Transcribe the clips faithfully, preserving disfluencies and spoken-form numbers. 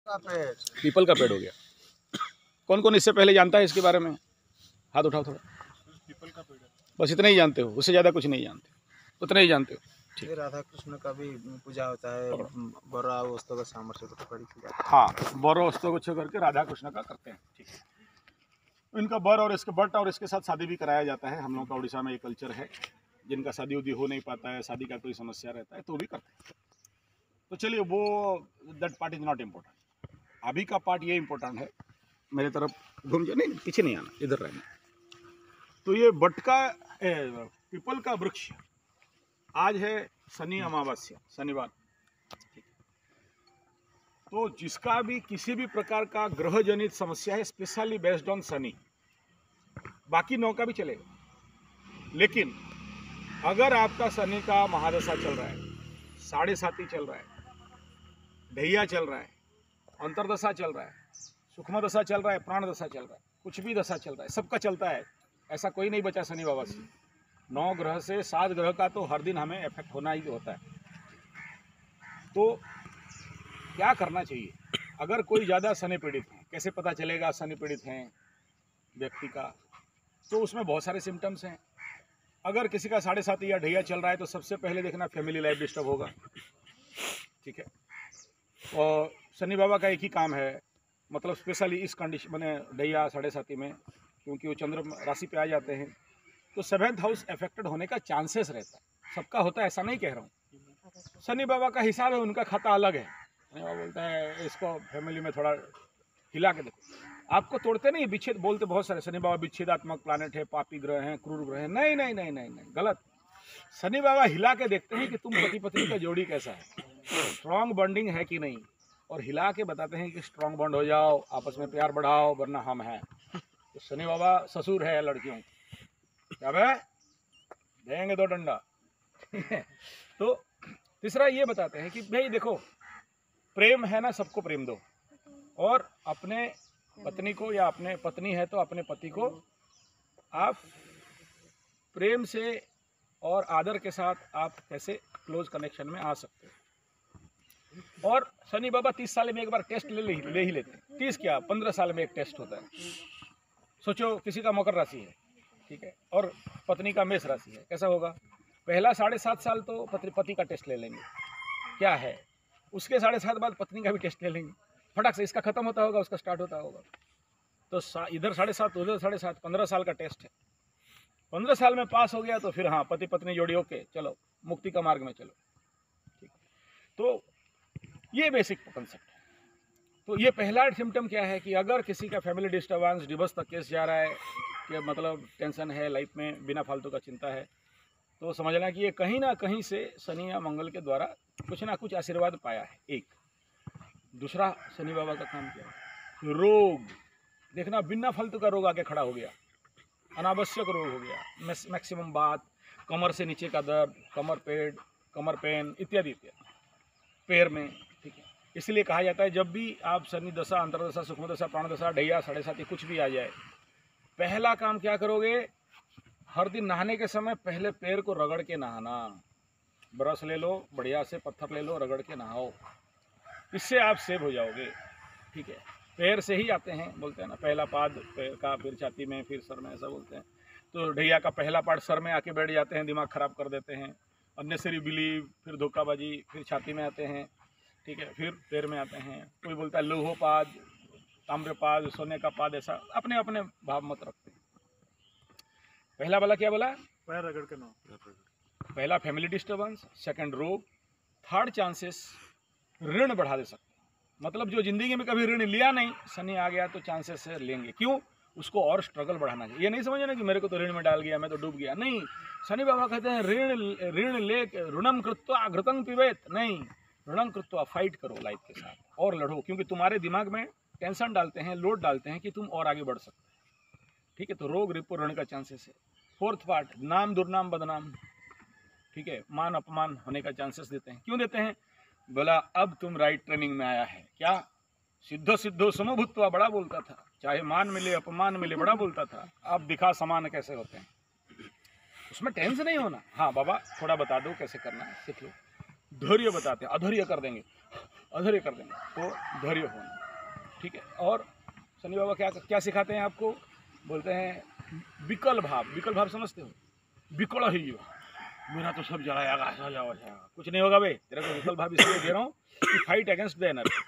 का पेड़ पीपल का पेड़ हो गया। कौन कौन इससे पहले जानता है इसके बारे में? हाथ उठाओ थोड़ा। पीपल का पेड़ बस इतना ही जानते हो, उससे ज़्यादा कुछ नहीं जानते, उतना ही जानते हो। ठीक। राधा कृष्ण का भी पूजा होता है, बड़ा वस्तु का सामर्थ्य को बड़ी पूजा। हाँ, बोरो वस्तु को छू करके राधा कृष्ण का करते हैं। ठीक है, इनका बर और इसके बट और इसके साथ शादी भी कराया जाता है। हम लोगों का उड़ीसा में ये कल्चर है, जिनका शादी उदी हो नहीं पाता है, शादी का कोई समस्या रहता है तो भी करते हैं। तो चलिए, वो that part is not important. अभी का पार्ट ये इम्पोर्टेंट है। मेरे तरफ घूम जाए, नहीं पीछे नहीं आना, इधर रहना। तो ये बट का पीपल का वृक्ष आज है शनि अमावस्या, शनिवार। तो जिसका भी किसी भी प्रकार का ग्रह जनित समस्या है, स्पेशली बेस्ड ऑन शनि, बाकी नौ का भी चलेगा, लेकिन अगर आपका शनि का महादशा चल रहा है, साढ़े साती चल रहा है, ढैया चल रहा है, अंतरदशा चल रहा है, सूक्ष्म दशा चल रहा है, प्राण दशा चल रहा है, कुछ भी दशा चल रहा है, सबका चलता है, ऐसा कोई नहीं बचा शनि बाबा से। नौ ग्रह से सात ग्रह का तो हर दिन हमें इफेक्ट होना ही होता है। तो क्या करना चाहिए अगर कोई ज़्यादा शनि पीड़ित है? कैसे पता चलेगा शनि पीड़ित हैं व्यक्ति का? तो उसमें बहुत सारे सिम्टम्स हैं। अगर किसी का साढ़े सात या ढैया चल रहा है तो सबसे पहले देखना फैमिली लाइफ डिस्टर्ब होगा। ठीक है, और शनि बाबा का एक ही काम है, मतलब स्पेशली इस कंडीशन मैंने ढैया साढ़े साती में, क्योंकि वो चंद्र राशि पे आ जाते हैं तो सेवेंथ हाउस अफेक्टेड होने का चांसेस रहता है। सबका होता है ऐसा नहीं कह रहा हूँ। शनि बाबा का हिसाब है, उनका खाता अलग है। शनि बाबा बोलता है इसको फैमिली में थोड़ा हिला के देखो। आपको तोड़ते नहीं, विच्छेद बोलते बहुत सारे, शनि बाबा विच्छेदात्मक प्लानेट है, पापी ग्रह हैं, क्रूर ग्रह हैं। नहीं नहीं नहीं नहीं नहीं, गलत। शनि बाबा हिला के देखते हैं कि तुम पति पत्नी का जोड़ी कैसा है, स्ट्रॉन्ग बॉन्डिंग है कि नहीं, और हिला के बताते हैं कि स्ट्रॉन्ग बॉन्ड हो जाओ, आपस में प्यार बढ़ाओ, वरना हम हैं। तो शनि बाबा ससुर है लड़कियों, क्या भाई देंगे दो डंडा। तो तीसरा ये बताते हैं कि भाई देखो, प्रेम है ना, सबको प्रेम दो, और अपने पत्नी को, या अपने पत्नी है तो अपने पति को आप प्रेम से और आदर के साथ आप कैसे क्लोज कनेक्शन में आ सकते हो। और शनि बाबा तीस साल में एक बार टेस्ट ले ले ही लेते हैं। तीस क्या, पंद्रह साल में एक टेस्ट होता है। सोचो किसी का मकर राशि है, ठीक है, और पत्नी का मेष राशि है, कैसा होगा? पहला साढ़े सात साल तो पति पति का टेस्ट ले लेंगे क्या है, उसके साढ़े सात बाद पत्नी का भी टेस्ट ले लेंगे, फटाक से इसका खत्म होता होगा, उसका स्टार्ट होता होगा। तो इधर साढ़े सात, उधर साढ़े सात, पंद्रह साल का टेस्ट है। पंद्रह साल में पास हो गया तो फिर हाँ, पति पत्नी जोड़ी ओके, चलो मुक्ति का मार्ग में चलो। ठीक, तो ये बेसिक कंसेप्ट है। तो ये पहला सिम्टम क्या है कि अगर किसी का फैमिली डिस्टर्बेंस, डिवोर्स तक केस जा रहा है, कि मतलब टेंशन है लाइफ में, बिना फालतू का चिंता है, तो समझना कि ये कहीं ना कहीं से शनि या मंगल के द्वारा कुछ ना कुछ आशीर्वाद पाया है। एक दूसरा, शनि बाबा का काम क्या है? रोग देखना, बिना फालतू का रोग आके खड़ा हो गया, अनावश्यक रोग हो गया, मैक्सिमम बात, कमर से नीचे का दर्द, कमर पेड़, कमर पेन इत्यादि इत्यादि, पैर में। ठीक है, इसलिए कहा जाता है जब भी आप शनि दशा, अंतरदशा, सूक्ष्म दशा, प्राण दशा, ढैया, साढ़े साती कुछ भी आ जाए, पहला काम क्या करोगे? हर दिन नहाने के समय पहले पैर को रगड़ के नहाना। ब्रश ले लो, बढ़िया से पत्थर ले लो, रगड़ के नहाओ, इससे आप सेव हो जाओगे। ठीक है, पैर से ही आते हैं, बोलते हैं ना, पहला पाद पैर का, फिर छाती में, फिर सर में, ऐसा बोलते हैं। तो ढैया का पहला पार्ट सर में आके बैठ जाते हैं, दिमाग खराब कर देते हैं, अननेसरी बिलीव, फिर धोखाबाजी, फिर छाती में आते हैं। ठीक है, फिर पैर में आते हैं। कोई बोलता है लोहोपाद, ताम्रपाद, सोने का पाद, ऐसा अपने अपने भाव मत रखते हैं। पहला वाला क्या बोला? पैर रगड़ के ना। पहला फैमिली डिस्टर्बेंस, सेकंड रोग, थर्ड चांसेस ऋण बढ़ा दे सकते हैं। मतलब जो जिंदगी में कभी ऋण लिया नहीं, शनि आ गया तो चांसेस है लेंगे। क्यों? उसको और स्ट्रगल बढ़ाना चाहिए। ये नहीं समझना कि मेरे को तो ऋण में डाल गया, मैं तो डूब गया। नहीं, शनि बाबा कहते हैं ऋण ऋण ले ऋणम कृत्वा घृतं पिबेत। नहीं, ऋणम कृत्वा, फाइट करो लाइफ के साथ और लड़ो, क्योंकि तुम्हारे दिमाग में टेंशन डालते हैं, लोड डालते हैं कि तुम और आगे बढ़ सकते हो। ठीक है, तो रोग, रिपो, ऋण का चांसेस है। फोर्थ पार्ट, नाम, दुर्नाम, बदनाम। ठीक है, मान अपमान होने का चांसेस देते हैं। क्यों देते हैं? बोला अब तुम राइट ट्रेनिंग में आया है। क्या? सिद्धो सिद्धो समभूत्वा, बड़ा बोलता था, चाहे मान मिले अपमान मिले, बड़ा बोलता था। अब दिखा समान कैसे होते हैं, उसमें टेंशन नहीं होना। हाँ बाबा थोड़ा बता दो कैसे करना है, सीख लो। धैर्य बताते हैं, अधैर्य कर देंगे, अधैर्य कर देंगे, तो धैर्य होना। ठीक है। और शनि बाबा क्या क्या सिखाते हैं आपको? बोलते हैं विकल भाव। विकल भाव समझते हो? विकल ही मेरा तो सब जलाएगा, ऐसा जाओ जाएगा, कुछ नहीं होगा भाई, तेरे को विकल भाव इसलिए दे रहा हूँ कि फाइट अगेंस्ट द एनर्जी।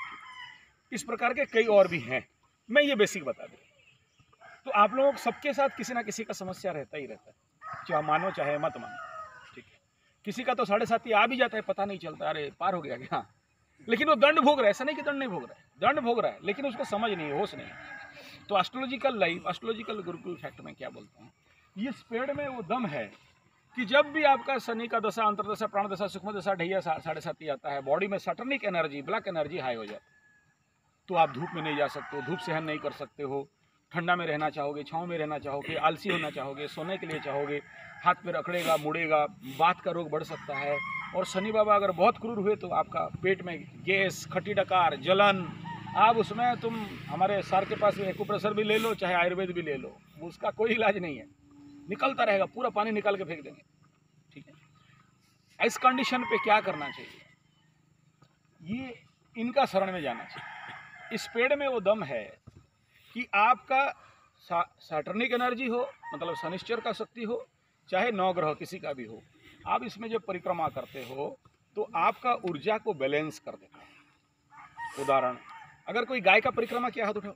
इस प्रकार के कई और भी हैं, मैं ये बेसिक बता दूँ। तो आप लोग सबके साथ किसी ना किसी का समस्या रहता ही रहता है, चाहे मानो चाहे मत मानो, ठीक है। किसी का तो साढ़े सात ही आ भी जाता है, पता नहीं चलता, अरे पार हो गया क्या, लेकिन वो दंड भोग रहा है। ऐसा नहीं कि दंड नहीं भोग रहा है, दंड भोग रहा है, लेकिन उसको समझ नहीं, होश नहीं। तो astrological life, astrological Gurukul fact में क्या बोलते हैं, ये स्पेड में वो दम है कि जब भी आपका शनि का दशा, अंतरदशा, प्राण दशा, सूक्ष्म दशा, ढैया साढ़े साथी आता है, बॉडी में saturnic energy, black energy high हो जाती है, तो आप धूप में नहीं जा सकते हो, धूप सहन नहीं कर सकते हो, ठंडा में रहना चाहोगे, छाँव में रहना चाहोगे, आलसी होना चाहोगे, सोने के लिए चाहोगे, हाथ पैर अकड़ेगा, मुड़ेगा, बात का रोग बढ़ सकता है। और शनि बाबा अगर बहुत क्रूर हुए तो आपका पेट में गैस, खट्टी डकार, जलन, आप उसमें तुम हमारे सर के पास एक्यूप्रेशर भी ले लो, चाहे आयुर्वेद भी ले लो, उसका कोई इलाज नहीं है, निकलता रहेगा, पूरा पानी निकाल के फेंक देंगे, ठीक है। इस कंडीशन पे क्या करना चाहिए, ये इनका शरण में जाना चाहिए। इस पेड़ में वो दम है कि आपका सा, सैटर्निक एनर्जी हो, मतलब शनिश्चर का शक्ति हो, चाहे नौ ग्रह किसी का भी हो, आप इसमें जब परिक्रमा करते हो तो आपका ऊर्जा को बैलेंस कर देता है। उदाहरण, अगर कोई गाय का परिक्रमा किया हाथ उठाओ,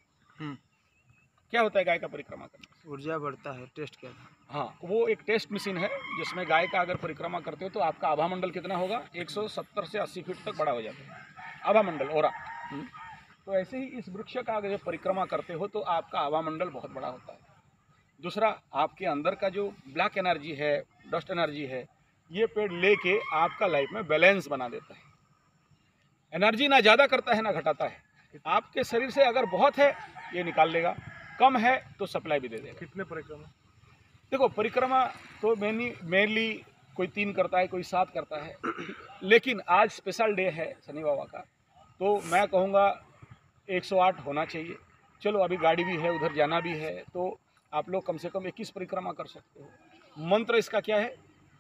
क्या होता है गाय का परिक्रमा करने से? ऊर्जा बढ़ता है, टेस्ट क्या था? हाँ, वो एक टेस्ट मशीन है जिसमें गाय का अगर परिक्रमा करते हो तो आपका आभा मंडल कितना होगा, एक सौ सत्तर से अस्सी फीट तक बड़ा हो जाता है आभा मंडल, ओरा। तो ऐसे ही इस वृक्ष का अगर जब परिक्रमा करते हो तो आपका आभा मंडल बहुत बड़ा होता है। दूसरा, आपके अंदर का जो ब्लैक एनर्जी है, डस्ट एनर्जी है, ये पेड़ लेके आपका लाइफ में बैलेंस बना देता है। एनर्जी ना ज़्यादा करता है ना घटाता है। आपके शरीर से अगर बहुत है ये निकाल लेगा, कम है तो सप्लाई भी दे देगा। कितने परिक्रमा? देखो, परिक्रमा तो मेनली मेनली कोई तीन करता है, कोई सात करता है, लेकिन आज स्पेशल डे है शनि बाबा का, तो मैं कहूँगा एक सौ आठ होना चाहिए। चलो, अभी गाड़ी भी है, उधर जाना भी है, तो आप लोग कम से कम इक्कीस परिक्रमा कर सकते हो। मंत्र इसका क्या है,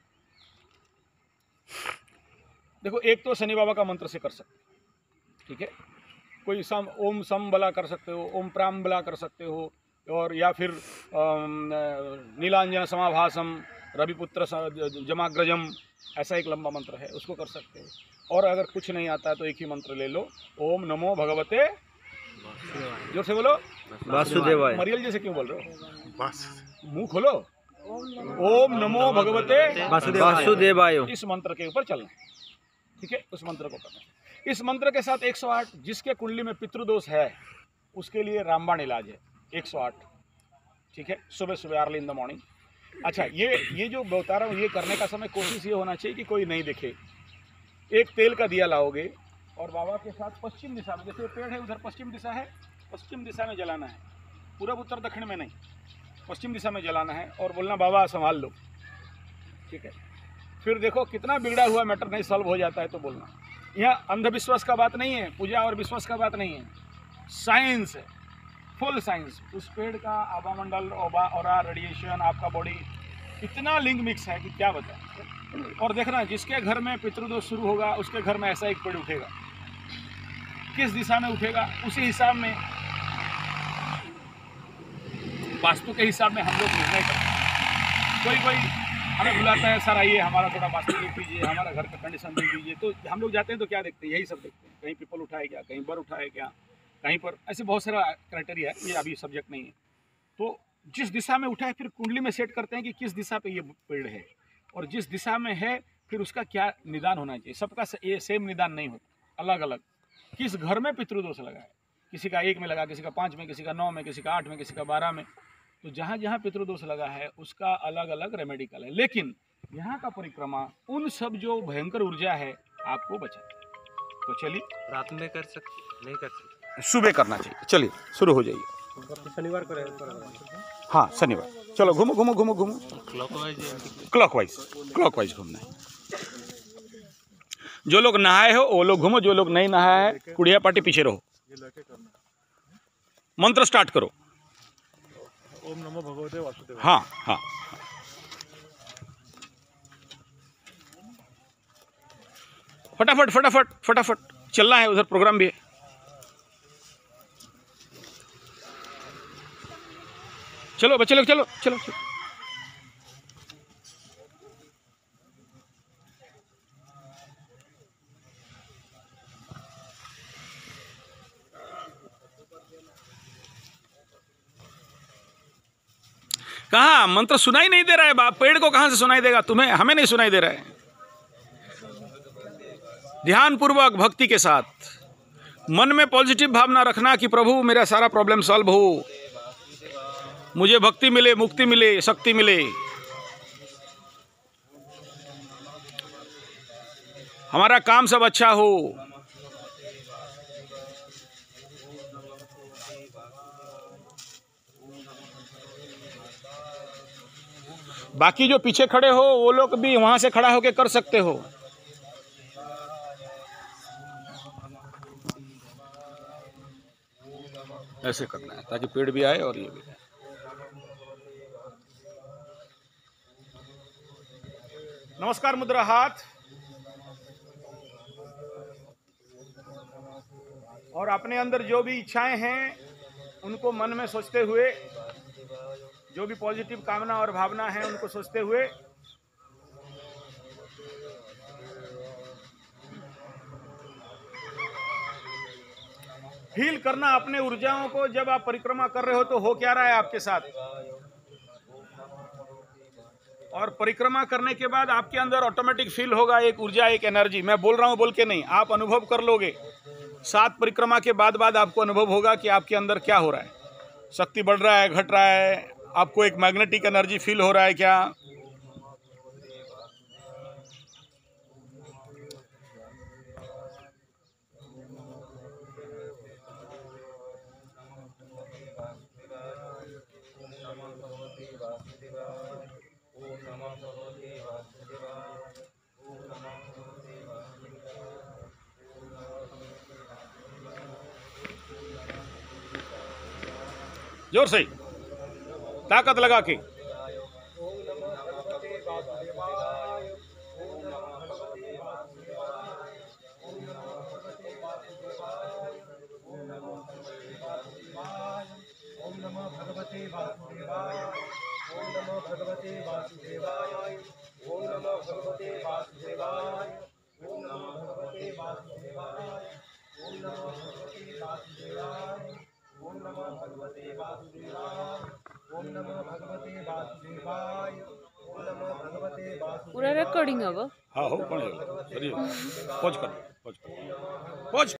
देखो, एक तो शनि बाबा का मंत्र से कर सकते हो, ठीक है। कोई सम ओम सम बला कर सकते हो, ओम प्राम बला कर सकते हो, और या फिर नीलांजन समाभासम रविपुत्र जमाग्रजम, ऐसा एक लंबा मंत्र है, उसको कर सकते हो। और अगर कुछ नहीं आता है तो एक ही मंत्र ले लो, ओम नमो भगवते, जोर से बोलो, वासुदेवाय। मरियल जैसे क्यों बोल रहे हो, मुंह खोलो, ओम नमो भगवते वासुदेवाय। इस मंत्र के ऊपर चलना, ठीक है, उस मंत्र को करना। इस मंत्र के साथ एक सौ आठ, जिसके कुंडली में पितृदोष है उसके लिए रामबाण इलाज है, एक सौ आठ, ठीक है, सुबह सुबह अर्ली इन द मॉर्निंग। अच्छा, ये ये जो बता रहा हूँ, ये करने का समय कोशिश ये होना चाहिए कि कोई नहीं दिखे। एक तेल का दिया लाओगे और बाबा के साथ पश्चिम दिशा में, जैसे पेड़ है उधर पश्चिम दिशा है, पश्चिम दिशा में जलाना है, पूरब उत्तर दक्षिण में नहीं, पश्चिम दिशा में जलाना है, और बोलना बाबा संभाल लो, ठीक है। फिर देखो कितना बिगड़ा हुआ मैटर नहीं सॉल्व हो जाता है तो बोलना। यहाँ अंधविश्वास का बात नहीं है, पूजा और विश्वास का बात नहीं है, साइंस है, फुल साइंस। उस पेड़ का आभा मंडल, ओबा और रेडिएशन, आपका बॉडी, इतना लिंक मिक्स है कि क्या बताएं। और देखना, जिसके घर में पितृदोष शुरू होगा उसके घर में ऐसा एक पेड़ उठेगा, किस दिशा में उठेगा उसी हिसाब में, वास्तु के हिसाब में हम लोग निर्णय करते हैं। कोई कोई हमें बुलाता है, सर आइए हमारा थोड़ा वास्तु देख लीजिए, हमारा घर का कंडीशन देख लीजिए, तो हम लोग जाते हैं तो क्या देखते हैं, यही सब देखते हैं, कहीं पीपल उठाए क्या, कहीं बर उठाए क्या, कहीं पर, ऐसे बहुत सारा क्राइटेरिया है, ये अभी सब्जेक्ट नहीं है। तो जिस दिशा में उठा है फिर कुंडली में सेट करते हैं कि किस दिशा पे ये पेड़ है, और जिस दिशा में है फिर उसका क्या निदान होना चाहिए। सबका ये सेम निदान नहीं होता, अलग अलग। किस घर में पितृदोष लगा है, किसी का एक में लगा, किसी का पाँच में, किसी का नौ में, किसी का आठ में, किसी का बारह में, तो जहाँ जहाँ पितृदोष लगा है उसका अलग अलग रेमेडिकल है। लेकिन यहाँ का परिक्रमा उन सब जो भयंकर ऊर्जा है आपको बचा। तो चलिए, रात में कर सकते, नहीं कर सकते, सुबह करना चाहिए। चलिए शुरू हो जाइए। शनिवार को रहेगा। हाँ, शनिवार। चलो घूमो घूमो घूमो घूमो, क्लॉकवाइज क्लॉकवाइज घूमना है। जो लोग नहाए हो वो लोग घूमो, जो लोग नहीं नहाए है कुड़िया पार्टी पीछे रहो। मंत्र स्टार्ट करो। ओम नमो भगवते वासुदेव। हाँ हाँ, फटाफट फटाफट फटाफट चलना है, उधर प्रोग्राम भी है। चलो बच्चे लोग चलो चलो, चलो। कहाँ मंत्र सुनाई नहीं दे रहा है बाप, पेड़ को कहां से सुनाई देगा तुम्हें, हमें नहीं सुनाई दे रहा है। ध्यान पूर्वक भक्ति के साथ मन में पॉजिटिव भावना रखना कि प्रभु मेरा सारा प्रॉब्लम सॉल्व हो, मुझे भक्ति मिले, मुक्ति मिले, शक्ति मिले। हमारा काम सब अच्छा हो। बाकी जो पीछे खड़े हो वो लोग भी वहां से खड़ा होकर कर सकते हो। ऐसे करना है ताकि पेड़ भी आए और ये भी। नमस्कार मुद्रा हाथ, और अपने अंदर जो भी इच्छाएं हैं उनको मन में सोचते हुए, जो भी पॉजिटिव कामना और भावना है उनको सोचते हुए फील करना अपने ऊर्जाओं को। जब आप परिक्रमा कर रहे हो तो हो क्या रहा है आपके साथ, और परिक्रमा करने के बाद आपके अंदर ऑटोमेटिक फील होगा एक ऊर्जा, एक एनर्जी। मैं बोल रहा हूं बोल के नहीं, आप अनुभव कर लोगे। सात परिक्रमा के बाद बाद आपको अनुभव होगा कि आपके अंदर क्या हो रहा है, शक्ति बढ़ रहा है, घट रहा है, आपको एक मैग्नेटिक एनर्जी फील हो रहा है क्या। जोर से ताकत लगा के। ओम नमो भगवते वासुदेवाय, ओम नमो भगवते वासुदेवाय, ओम नमो भगवते वासुदेवाय, ओम नमो भगवते वासुदेवाय, ओम नमो भगवते वासुदेवाय, ओम नमो भगवते वासुदेवाय, ओम नमो भगवते वासुदेवाय, ओम नमो भगवते वासुदेवाय। पूरा रेकॉर्डिंग हवं। हाँ हो पण पॉज कर, पॉज कर, पॉज।